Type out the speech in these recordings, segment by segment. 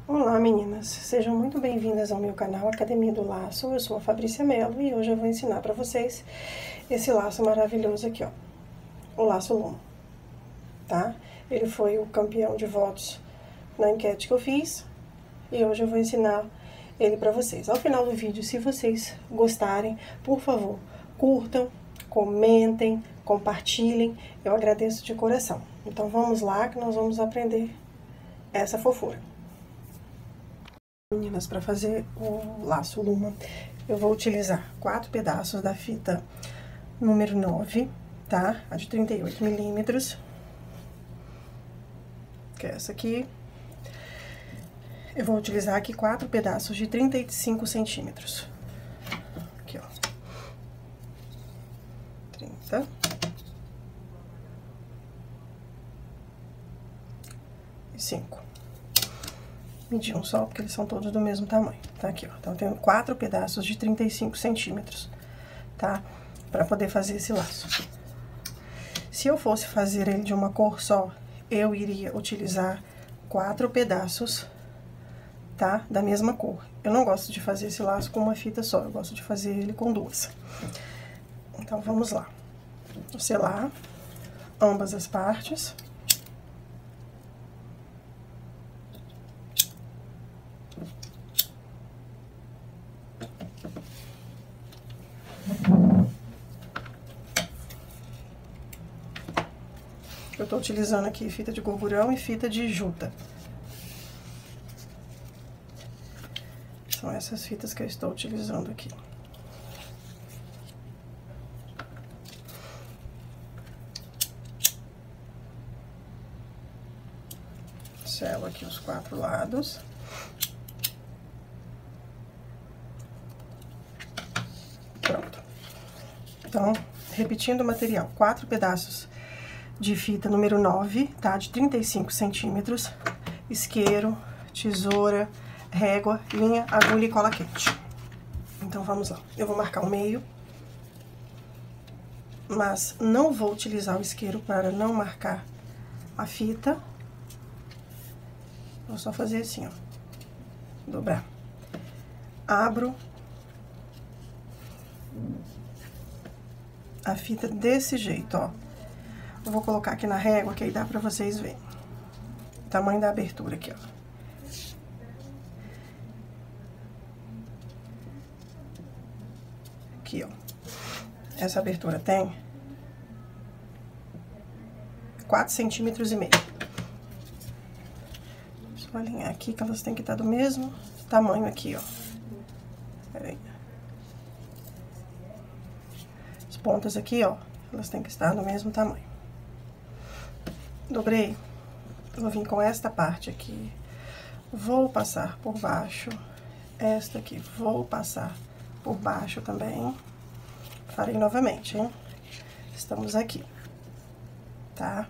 Olá meninas, sejam muito bem-vindas ao meu canal Academia do Laço. Eu sou a Fabrícia Mello e hoje eu vou ensinar pra vocês esse laço maravilhoso aqui, ó. O laço Lumo, tá? Ele foi o campeão de votos na enquete que eu fiz e hoje eu vou ensinar ele pra vocês. Ao final do vídeo, se vocês gostarem, por favor, curtam, comentem, compartilhem. Eu agradeço de coração. Então vamos lá que nós vamos aprender essa fofura. Meninas, para fazer o laço Luma, eu vou utilizar 4 pedaços da fita número 9, tá? A de 38 milímetros, que é essa aqui. Eu vou utilizar aqui 4 pedaços de 35 centímetros. Aqui, ó. 30. E 5. Medi um só, porque eles são todos do mesmo tamanho, tá? Aqui, ó. Então, eu tenho 4 pedaços de 35 centímetros, tá? Pra poder fazer esse laço. Se eu fosse fazer ele de uma cor só, eu iria utilizar 4 pedaços, tá? Da mesma cor. Eu não gosto de fazer esse laço com uma fita só, eu gosto de fazer ele com 2. Então, vamos lá. Vou selar ambas as partes. Eu tô utilizando aqui fita de gorgurão e fita de juta. São essas fitas que eu estou utilizando aqui. Selo aqui os 4 lados. Pronto. Então, repetindo o material, 4 pedaços de fita número 9, tá? De 35 centímetros, isqueiro, tesoura, régua, linha, agulha e cola quente. Então, vamos lá. Eu vou marcar o meio, mas não vou utilizar o isqueiro para não marcar a fita. Vou só fazer assim, ó. Dobrar. Abro a fita desse jeito, ó. Eu vou colocar aqui na régua, que aí dá pra vocês verem. O tamanho da abertura aqui, ó. Aqui, ó. Essa abertura tem 4,5 centímetros. Só alinhar aqui, que elas têm que estar do mesmo tamanho aqui, ó. Pera aí. As pontas aqui, ó, elas têm que estar do mesmo tamanho. Dobrei, eu vou vir com esta parte aqui, vou passar por baixo, esta aqui vou passar por baixo também, farei novamente, hein? Estamos aqui, tá?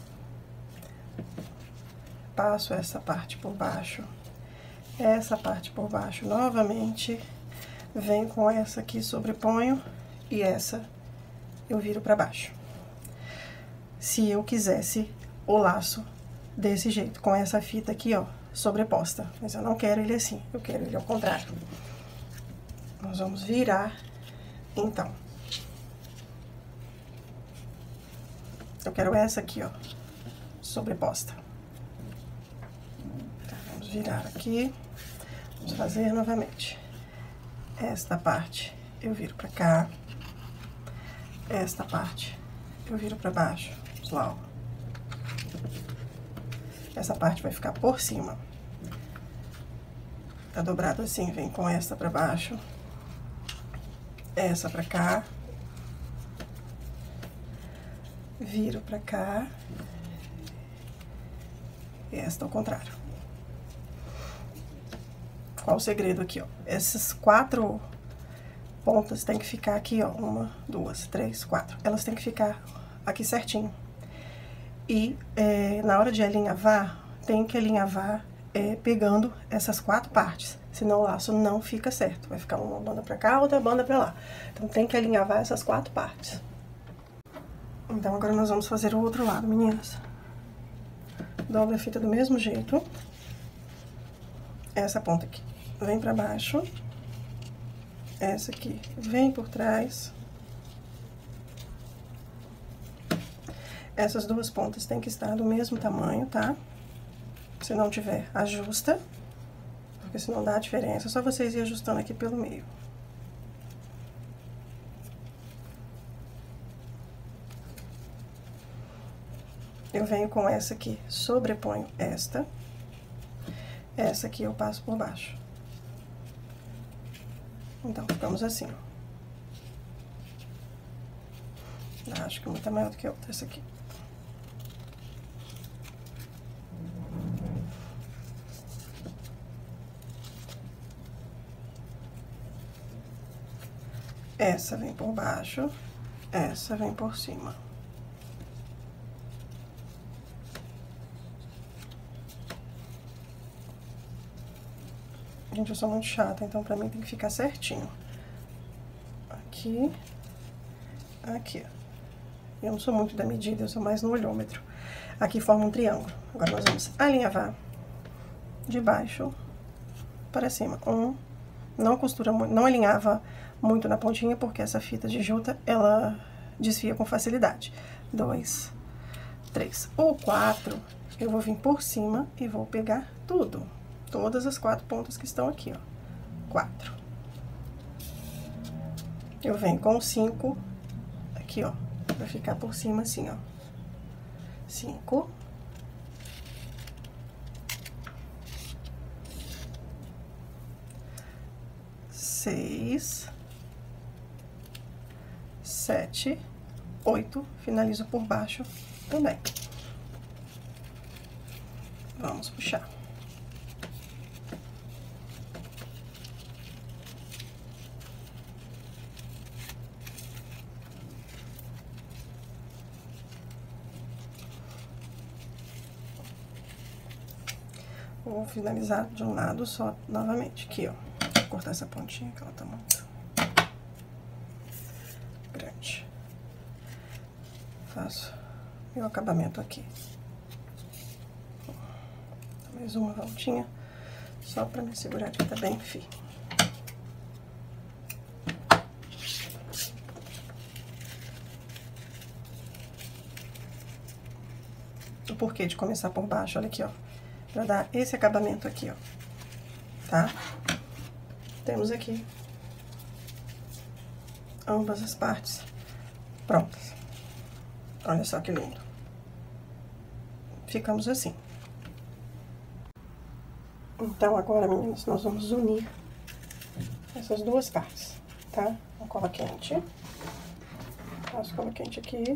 Passo essa parte por baixo, essa parte por baixo novamente, venho com essa aqui, sobreponho, e essa eu viro pra baixo. Se eu quisesse o laço desse jeito, com essa fita aqui, ó, sobreposta. Mas eu não quero ele assim, eu quero ele ao contrário. Nós vamos virar, então. Eu quero essa aqui, ó, sobreposta. Então, vamos virar aqui. Vamos fazer novamente. Esta parte eu viro pra cá. Esta parte eu viro pra baixo. Vamos lá, ó. Essa parte vai ficar por cima. Tá dobrado assim, vem com essa pra baixo. Essa pra cá. Viro pra cá. E esta ao contrário. Qual o segredo aqui, ó? Essas 4 pontas tem que ficar aqui, ó. 1, 2, 3, 4. Elas têm que ficar aqui certinho. E na hora de alinhavar, tem que alinhavar pegando essas 4 partes. Senão o laço não fica certo. Vai ficar uma banda pra cá, outra banda pra lá. Então, tem que alinhavar essas 4 partes. Então, agora nós vamos fazer o outro lado, meninas. Dobra a fita do mesmo jeito. essa ponta aqui vem pra baixo, essa aqui vem por trás. Essas duas pontas tem que estar do mesmo tamanho, tá? Se não tiver, ajusta, porque senão dá a diferença. É só vocês ir ajustando aqui pelo meio. Eu venho com essa aqui, sobreponho esta. Essa aqui eu passo por baixo. Então, ficamos assim, ó. Acho que uma tá maior do que a outra, essa aqui. Essa vem por baixo, essa vem por cima. Gente, eu sou muito chata, então pra mim tem que ficar certinho. Aqui, aqui. Eu não sou muito da medida, eu sou mais no olhômetro. Aqui forma um triângulo. Agora nós vamos alinhavar de baixo para cima. Não costura muito, não alinhava muito na pontinha, porque essa fita de juta, ela desfia com facilidade. 2, 3 ou 4, eu vou vir por cima e vou pegar tudo. Todas as 4 pontas que estão aqui, ó. 4. Eu venho com 5 aqui, ó. Vai ficar por cima assim, ó. 5. 6, 7, 8, finalizo por baixo também. Vamos puxar. Vou finalizar de um lado só novamente, aqui, ó. Vou cortar essa pontinha, que ela tá muito grande. Faço meu acabamento aqui. Mais uma voltinha, só pra me segurar que tá bem firme. O porquê de começar por baixo, olha aqui, ó. Pra dar esse acabamento aqui, ó. Tá? Temos aqui ambas as partes prontas. Olha só que lindo. Ficamos assim. Então, agora, meninas, nós vamos unir essas duas partes, tá? Com cola quente. Passo cola quente aqui.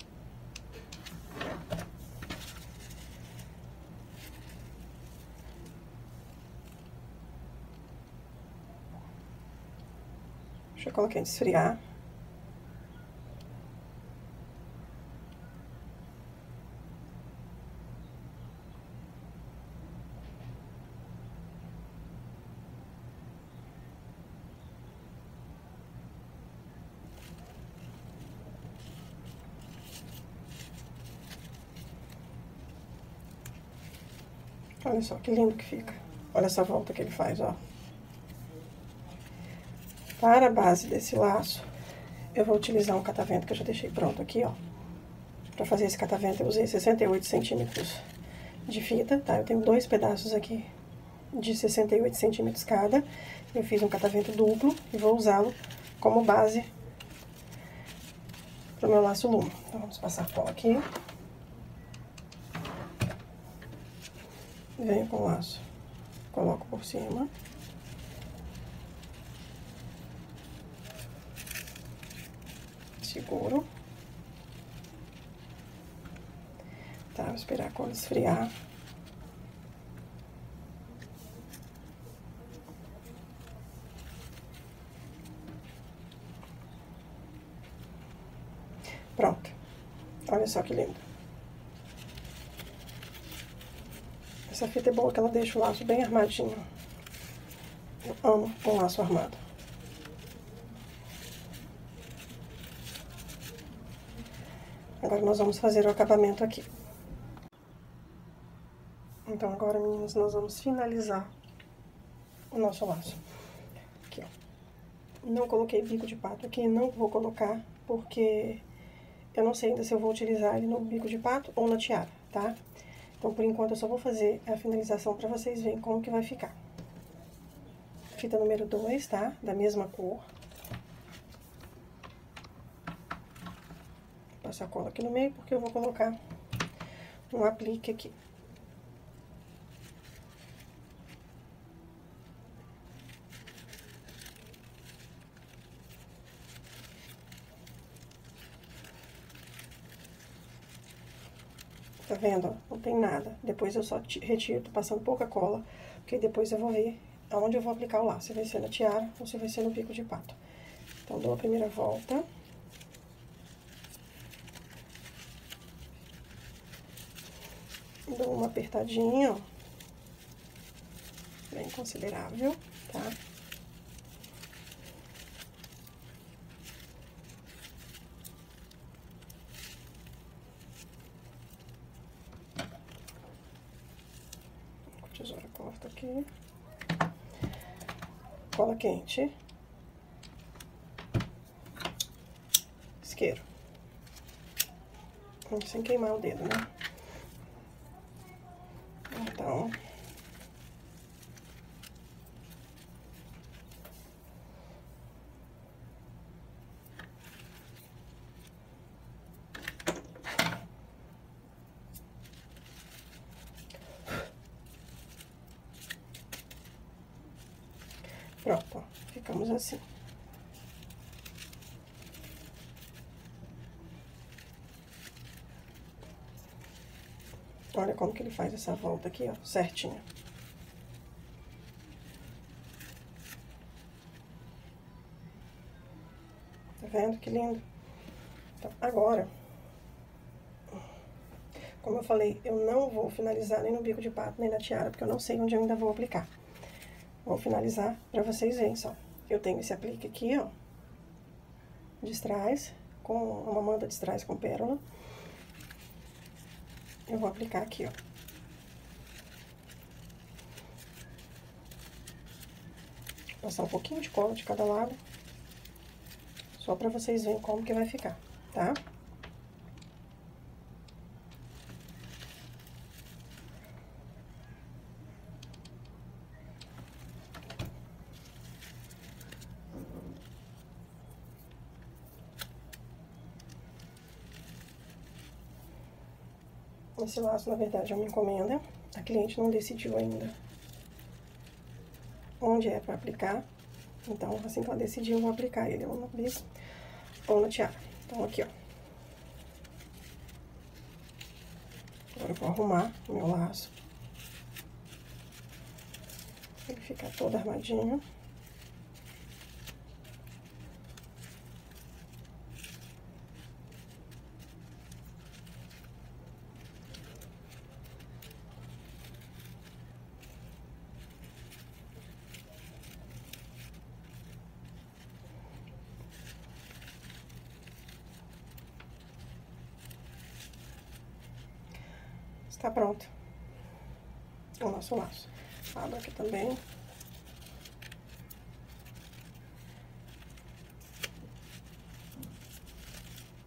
Deixa a cola quente esfriar. Olha só que lindo que fica. Olha essa volta que ele faz, ó. Para a base desse laço, eu vou utilizar um catavento que eu já deixei pronto aqui, ó. Pra fazer esse catavento, eu usei 68 centímetros de fita, tá? Eu tenho 2 pedaços aqui de 68 centímetros cada. Eu fiz um catavento duplo e vou usá-lo como base pro meu laço lume. Então, vamos passar cola aqui. Venho com o laço, coloco por cima. Seguro. Tá, vou esperar a cola esfriar. Pronto. Olha só que lindo. Essa fita é boa que ela deixa o laço bem armadinho. Eu amo um laço armado. Agora, nós vamos fazer o acabamento aqui. Então, agora, meninas, nós vamos finalizar o nosso laço. Aqui, ó. Não coloquei bico de pato aqui, não vou colocar, porque eu não sei ainda se eu vou utilizar ele no bico de pato ou na tiara, tá? Então, por enquanto, eu só vou fazer a finalização pra vocês verem como que vai ficar. Fita número 2, tá? Da mesma cor. Vou passar a cola aqui no meio, porque eu vou colocar um aplique aqui. Tá vendo? Não tem nada. Depois eu só retiro, tô passando pouca cola, porque depois eu vou ver aonde eu vou aplicar o laço. Se vai ser na tiara ou se vai ser no bico de pato. Então, dou a primeira volta. Dou uma apertadinha, ó. Bem considerável, tá? Tesoura corta aqui. Cola quente. Isqueiro. Sem queimar o dedo, né? Então... Pronto, ó. Ficamos assim. Olha como que ele faz essa volta aqui, ó, certinho. Tá vendo que lindo? Então, agora, como eu falei, eu não vou finalizar nem no bico de pato, nem na tiara, porque eu não sei onde eu ainda vou aplicar. Vou finalizar pra vocês verem só. Eu tenho esse aplique aqui, ó, de strass, com uma manta de strass com pérola. Eu vou aplicar aqui, ó. Passar um pouquinho de cola de cada lado, só pra vocês verem como que vai ficar, tá? Esse laço, na verdade, é uma encomenda. A cliente não decidiu ainda onde é pra aplicar. Então, assim que ela decidir, eu vou aplicar ele ou no bico ou na tiara. Então, aqui, ó. Agora eu vou arrumar o meu laço. Pra ele ficar todo armadinho. Está pronto o nosso laço. Abro aqui também.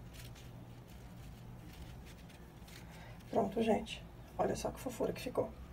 Pronto, gente. Olha só que fofura que ficou.